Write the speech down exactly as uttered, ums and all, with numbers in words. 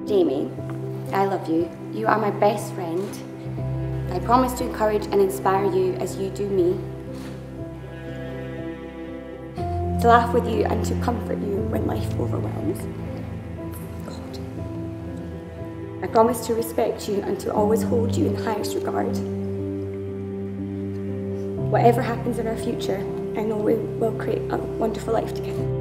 Jamie, I love you. You are my best friend. I promise to encourage and inspire you as you do me. To laugh with you and to comfort you when life overwhelms. God. I promise to respect you and to always hold you in the highest regard. Whatever happens in our future, I know we will create a wonderful life together.